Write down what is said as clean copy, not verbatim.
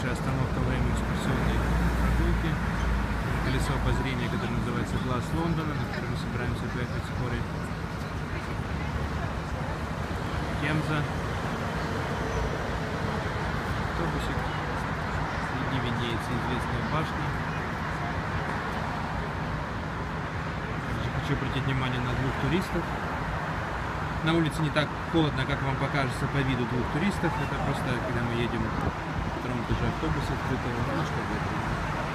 ближайшая остановка во время экскурсионной прогулки. Колесо обозрения, которое называется Глаз Лондона, на которое мы собираемся поехать вскоре. Темза. Автобусик. Впереди виднеется известная башня. Также хочу обратить внимание на двух туристов. На улице не так холодно, как вам покажется по виду двух туристов. Это просто, когда мы едем на втором этаже автобуса открытого, ну что это.